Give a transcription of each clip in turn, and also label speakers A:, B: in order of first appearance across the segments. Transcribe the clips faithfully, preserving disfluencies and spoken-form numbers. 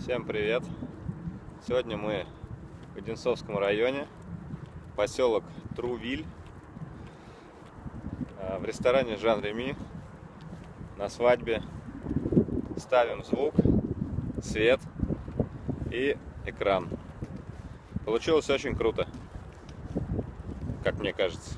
A: Всем привет! Сегодня мы в Одинцовском районе, поселок Трувиль, в ресторане Жан Реми на свадьбе. Ставим звук, свет и экран. Получилось очень круто, как мне кажется.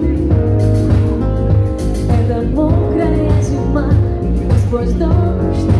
B: Мокрая зима, сквозь дождь.